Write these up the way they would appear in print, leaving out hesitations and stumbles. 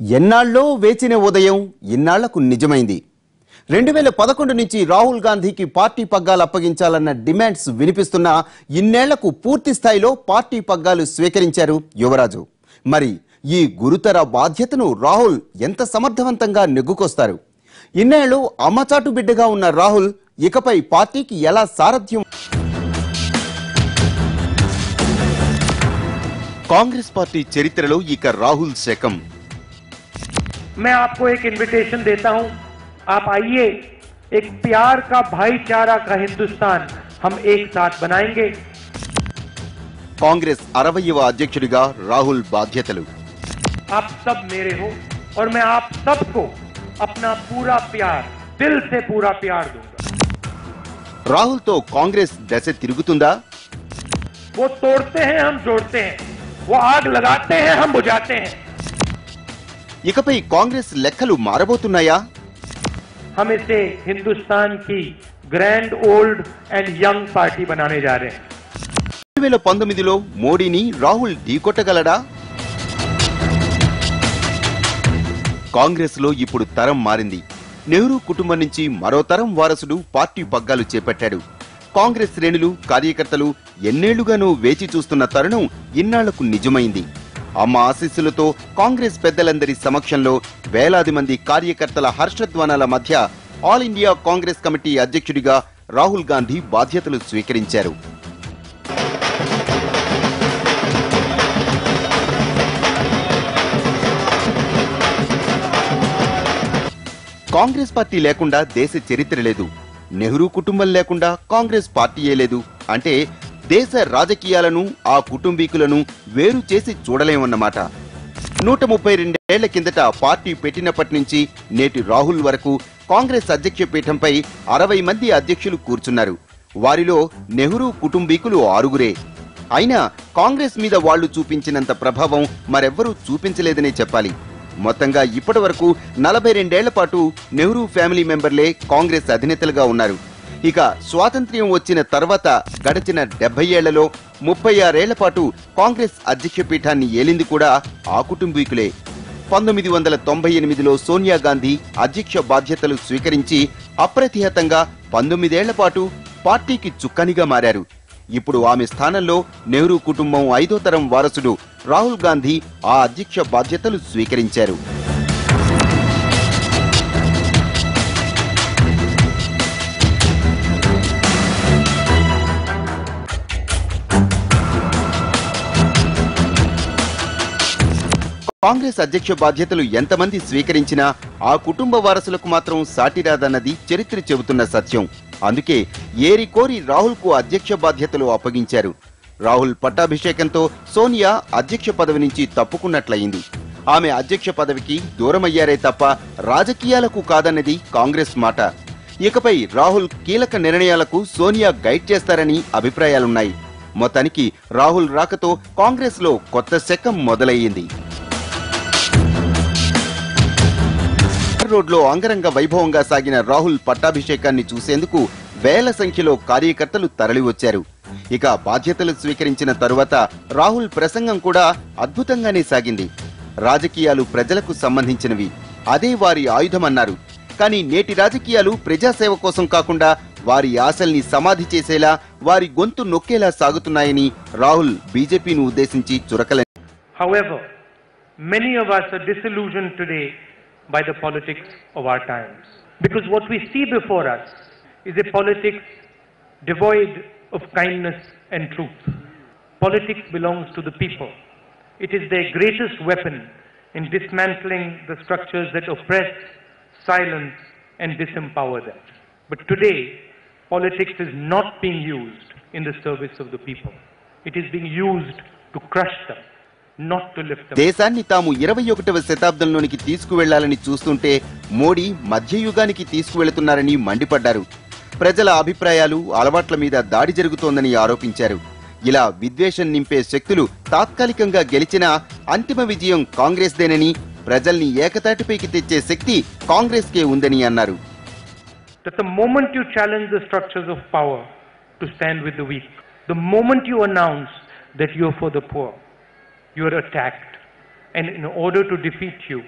ఎన్నాళ్ళో వేచిన ఉదయం ఇన్నాళ్లకు నిజమైంది. 2011 నుంచి రాహుల్ గాంధీకి పార్టీ పగ్గాలు అప్పగించాలన్న డిమాండ్స్ వినిపిస్తున్నా ఇన్నేళ్లకు పూర్తి స్థాయిలో పార్టీ పగ్గాలు స్వీకరించారు యువరాజు. మరి ఈ గురుతర బాధ్యతను రాహుల్ ఎంత సమర్థవంతంగా నెగ్గుకొస్తారు? ఇన్నేళ్లు అమ్మచాటు బిడ్డగా ఉన్న రాహుల్ ఇకపై పార్టీకి ఎలా సారథ్యం? కాంగ్రెస్ పార్టీ చరిత్రలో ఇక రాహుల్ శకం. मैं आपको एक इनविटेशन देता हूं, आप आइए, एक प्यार का भाईचारा का हिंदुस्तान हम एक साथ बनाएंगे. कांग्रेस 60వ అధ్యక్షుడిగా రాహుల్ బాధ్యతలు. आप सब मेरे हो और मैं आप सबको अपना पूरा प्यार, दिल से पूरा प्यार दूंगा. రాహుల్ తో కాంగ్రెస్ దశ తిరుగుతుందా? वो तोड़ते हैं, हम जोड़ते हैं. वो आग लगाते हैं, हम बुझाते हैं. ఇకపై కాంగ్రెస్ లెక్కలు మారబోతున్నాయా? हम इसे हिंदुस्तान की grand old and young party बनाने जा रहे हैं. 2019లో మోడీని రాహుల్ ఢీకొట్టగలడా? కాంగ్రెస్ లో ఇప్పుడు తరం మారింది. నెహ్రూ కుటుంబం నుంచి మరో తరం వారసుడు పార్టీ పగ్గాలు చేపట్టాడు. కాంగ్రెస్ శ్రేణులు, కార్యకర్తలు ఎన్నేళ్లుగానూ వేచి చూస్తున్న తరుణం ఇన్నాళ్లకు నిజమైంది. అమ్మ ఆశీస్సులతో కాంగ్రెస్ పెద్దలందరి సమక్షంలో వేలాది మంది కార్యకర్తల హర్షధ్వానాల మధ్య ఆల్ ఇండియా కాంగ్రెస్ కమిటీ అధ్యక్షుడిగా రాహుల్ గాంధీ బాధ్యతలు స్వీకరించారు. కాంగ్రెస్ పార్టీ లేకుండా దేశ చరిత్ర లేదు. నెహ్రూ కుటుంబం లేకుండా కాంగ్రెస్ పార్టీయే లేదు. అంటే దేశ రాజకీయాలను, ఆ కుటుంబీకులను వేరు చేసి చూడలేమన్నమాట. 132 ఏళ్ల కిందట పార్టీ పెట్టినప్పటి నుంచి నేటి రాహుల్ వరకు కాంగ్రెస్ అధ్యక్ష పీఠంపై 60 మంది అధ్యక్షులు కూర్చున్నారు. వారిలో నెహ్రూ కుటుంబీకులు 6గురే. అయినా కాంగ్రెస్ మీద వాళ్లు చూపించినంత ప్రభావం మరెవ్వరూ చూపించలేదనే చెప్పాలి. మొత్తంగా ఇప్పటి వరకు 42 ఏళ్ల పాటు నెహ్రూ ఫ్యామిలీ మెంబర్లే కాంగ్రెస్ అధినేతలుగా ఉన్నారు. ఇక స్వాతంత్ర్యం వచ్చిన తర్వాత గడిచిన 70 ఏళ్లలో 36 ఏళ్ల పాటు కాంగ్రెస్ అధ్యక్ష పీఠాన్ని ఏలింది కూడా ఆ కుటుంబీకులే. 1998లో సోనియా గాంధీ అధ్యక్ష బాధ్యతలు స్వీకరించి అప్రతిహతంగా 19 ఏళ్ల పాటు పార్టీకి చుక్కనిగా మారారు. ఇప్పుడు ఆమె స్థానంలో నెహ్రూ కుటుంబం 5వ తరం వారసుడు రాహుల్ గాంధీ ఆ అధ్యక్ష బాధ్యతలు స్వీకరించారు. కాంగ్రెస్ అధ్యక్ష బాధ్యతలు ఎంతమంది స్వీకరించినా ఆ కుటుంబ వారసులకు మాత్రం సాటిరాదన్నది చరిత్ర చెబుతున్న సత్యం. అందుకే ఏరి కోరి రాహుల్ కు అధ్యక్ష బాధ్యతలు అప్పగించారు. రాహుల్ పట్టాభిషేకంతో సోనియా అధ్యక్ష పదవి నుంచి తప్పుకున్నట్లయింది. ఆమె అధ్యక్ష పదవికి దూరమయ్యారే తప్ప రాజకీయాలకు కాదన్నది కాంగ్రెస్ మాట. ఇకపై రాహుల్ కీలక నిర్ణయాలకు సోనియా గైడ్ చేస్తారని అభిప్రాయాలున్నాయి. మొత్తానికి రాహుల్ రాకతో కాంగ్రెస్ లో కొత్త శకం మొదలయ్యింది. రోడ్లో అంగరంగ వైభవంగా సాగిన రాహుల్ పట్టాభిషేకాన్ని చూసేందుకు వేల సంఖ్యలో కార్యకర్తలు తరలివచ్చారు. ఇక బాధ్యతలు స్వీకరించిన తరువాత రాహుల్ ప్రసంగం కూడా అద్భుతంగానే సాగింది. రాజకీయాలు ప్రజలకు సంబంధించినవి, అదే వారి ఆయుధమన్నారు. కానీ నేటి రాజకీయాలు ప్రజాసేవ కోసం కాకుండా వారి ఆశల్ని సమాధి చేసేలా, వారి గొంతు నొక్కేలా సాగుతున్నాయని రాహుల్ బీజేపీని ఉద్దేశించి చురకలని. However, many of us are disillusioned today by the politics of our times, because what we see before us is a politics devoid of kindness and truth. Politics belongs to the people. It is their greatest weapon in dismantling the structures that oppress, silence and disempower them. But today, politics is not being used in the service of the people. It is being used to crush them. దేశాన్ని తాము 21వ శతాబ్దంలోనికి తీసుకువెళ్లాలని చూస్తుంటే మోడీ మధ్యయుగానికి తీసుకువెళుతున్నారని మండిపడ్డారు. ప్రజల అభిప్రాయాలు, అలవాట్ల మీద దాడి జరుగుతోందని ఆరోపించారు. ఇలా విద్వేషం నింపే శక్తులు తాత్కాలికంగా గెలిచినా అంతిమ విజయం కాంగ్రెస్దేనని, ప్రజల్ని ఏకతాటిపైకి తెచ్చే శక్తి కాంగ్రెస్కే ఉందని అన్నారు. The moment you challenge the structures of power to stand with the weak, the moment you announce that you're for the poor, you are attacked. And in order to defeat you,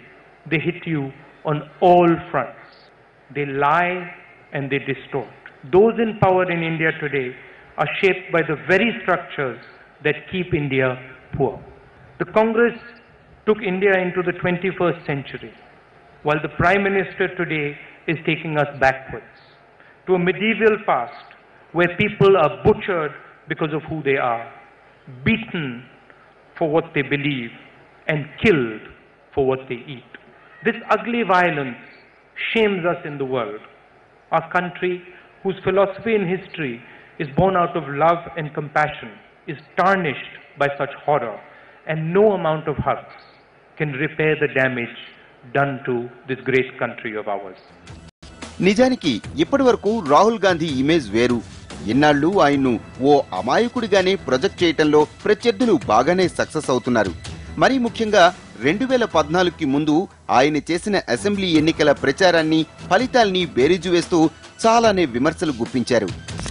they hit you on all fronts. They lie and they distort. Those in power in India today are shaped by the very structures that keep India poor. The Congress took India into the 21st century, while the Prime Minister today is taking us backwards to a medieval past where people are butchered because of who they are, beaten for what they believe, and killed for what they eat. This ugly violence shames us in the world. Our country, whose philosophy and history is born out of love and compassion, is tarnished by such horror, and no amount of hugs can repair the damage done to this great country of ours. నిజానికి ఇప్పటివరకు Rahul Gandhi image వేరు. ఇన్నాళ్లు ఆయన్ను ఓ అమాయకుడిగానే project చేయటంలో ప్రత్యర్థులు బాగానే success అవుతున్నారు. మరీ ముఖ్యంగా 2014కి ముందు ఆయన చేసిన అసెంబ్లీ ఎన్నికల ప్రచారాన్ని, ఫలితాల్ని బేరీజు వేస్తూ చాలానే విమర్శలు గుప్పించారు.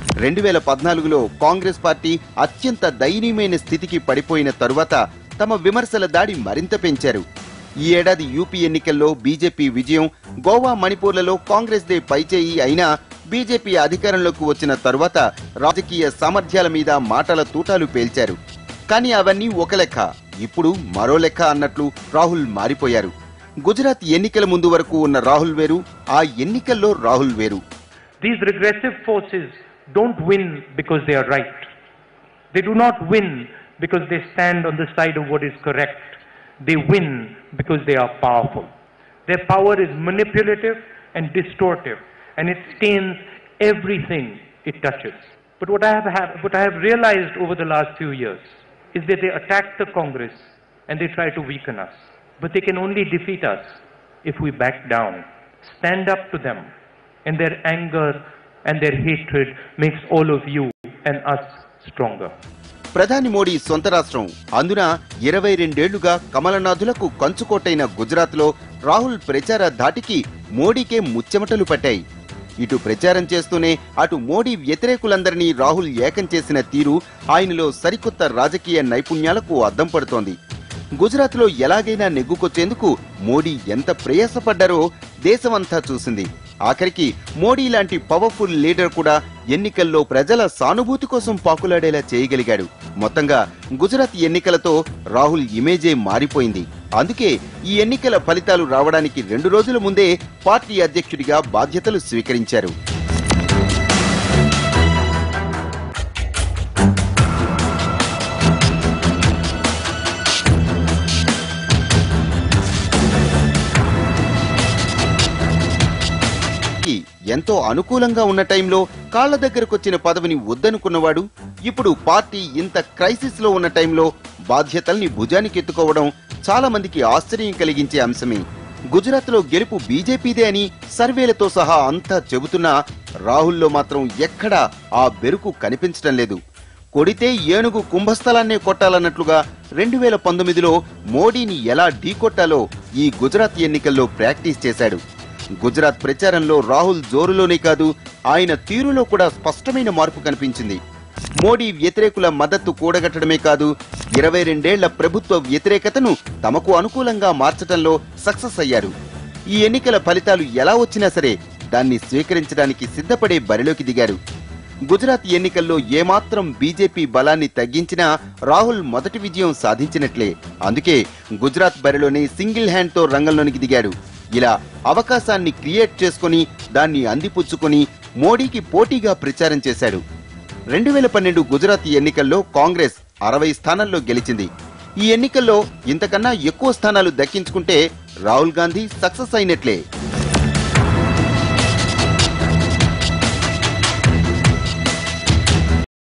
2014లో కాంగ్రెస్ పార్టీ అత్యంత దయనీయమైన స్థితికి పడిపోయిన తరువాత తమ విమర్శల దాడి మరింత పెంచారు. ఈ ఏడాది యూపీ ఎన్నికల్లో బీజేపీ విజయం, గోవా, మణిపూర్లలో కాంగ్రెస్ దే పైచేయి అయినా బీజేపీ అధికారంలోకి వచ్చిన తరువాత రాజకీయ సామర్థ్యాల మీద మాటల తూటాలు పేల్చారు. కానీ అవన్నీ ఒక లెక్క, ఇప్పుడు మరో లెక్క అన్నట్లు రాహుల్ మారిపోయారు. గుజరాత్ ఎన్నికల ముందు వరకు ఉన్న రాహుల్ వేరు, ఆ ఎన్నికల్లో రాహుల్ వేరు. These regressive forces don't win because they are right. They do not win because they stand on the side of what is correct. They win because they are powerful. Their power is manipulative and distortive, and it stains everything it touches. But what I have realized over the last few years is that they attack the Congress and they try to weaken us. But they can only defeat us if we back down, stand up to them, and their anger and their hatred makes all of you and us stronger. ప్రధాని మోడీ సొంత రాష్ట్రం. అందున 22 ఏళ్లుగా కమలనాథులకు కంచుకోటైన గుజరాత్లో రాహుల్ ప్రచార ధాటికి మోడీకే ముచ్చెమటలు పట్టాయి. ఇటు ప్రచారం చేస్తూనే అటు మోడీ వ్యతిరేకులందరినీ రాహుల్ ఏకం చేసిన తీరు ఆయనలో సరికొత్త రాజకీయ నైపుణ్యాలకు అద్దం పడుతోంది. గుజరాత్లో ఎలాగైనా నెగ్గుకొచ్చేందుకు మోడీ ఎంత ప్రయాసపడ్డారో దేశమంతా చూసింది. ఆఖరికి మోడీ లాంటి పవర్ఫుల్ లీడర్ కూడా ఎన్నికల్లో ప్రజల సానుభూతి కోసం పాకులాడేలా చేయగలిగాడు. మొత్తంగా గుజరాత్ ఎన్నికలతో రాహుల్ ఇమేజే మారిపోయింది. అందుకే ఈ ఎన్నికల ఫలితాలు రావడానికి 2 రోజుల ముందే పార్టీ అధ్యక్షుడిగా బాధ్యతలు స్వీకరించారు. ఎంతో అనుకూలంగా ఉన్న టైంలో కాళ్ల దగ్గరకొచ్చిన పదవిని వద్దనుకున్నవాడు ఇప్పుడు పార్టీ ఇంత క్రైసిస్ లో ఉన్న టైంలో బాధ్యతల్ని భుజానికెత్తుకోవడం చాలా మందికి ఆశ్చర్యం కలిగించే అంశమే. గుజరాత్ లో గెలుపు బీజేపీదే అని సర్వేలతో సహా అంతా చెబుతున్నా రాహుల్లో మాత్రం ఎక్కడా ఆ బెరుకు కనిపించడం లేదు. కొడితే ఏనుగు కుంభస్థలాన్నే కొట్టాలన్నట్లుగా 2019లో మోడీని ఎలా ఢీకొట్టాలో ఈ గుజరాత్ ఎన్నికల్లో ప్రాక్టీస్ చేశాడు. గుజరాత్ ప్రచారంలో రాహుల్ జోరులోనే కాదు, ఆయన తీరులో కూడా స్పష్టమైన మార్పు కనిపించింది. మోడీ వ్యతిరేకుల మద్దతు కూడగట్టడమే కాదు, 22 ఏళ్ల ప్రభుత్వ వ్యతిరేకతను తమకు అనుకూలంగా మార్చడంలో సక్సెస్ అయ్యారు. ఈ ఎన్నికల ఫలితాలు ఎలా వచ్చినా సరే దాన్ని స్వీకరించడానికి సిద్ధపడే బరిలోకి దిగారు. గుజరాత్ ఎన్నికల్లో ఏమాత్రం బీజేపీ బలాన్ని తగ్గించినా రాహుల్ మొదటి విజయం సాధించినట్లే. అందుకే గుజరాత్ బరిలోనే సింగిల్ హ్యాండ్ తో రంగంలోనికి దిగాడు. ఇలా అవకాశాన్ని క్రియేట్ చేసుకుని దాన్ని అందిపుచ్చుకుని మోడీకి పోటీగా ప్రచారం చేశాడు. 2012 గుజరాత్ ఎన్నికల్లో కాంగ్రెస్ 60 స్థానాల్లో గెలిచింది. ఈ ఎన్నికల్లో ఇంతకన్నా ఎక్కువ స్థానాలు దక్కించుకుంటే రాహుల్ గాంధీ సక్సెస్ అయినట్లే.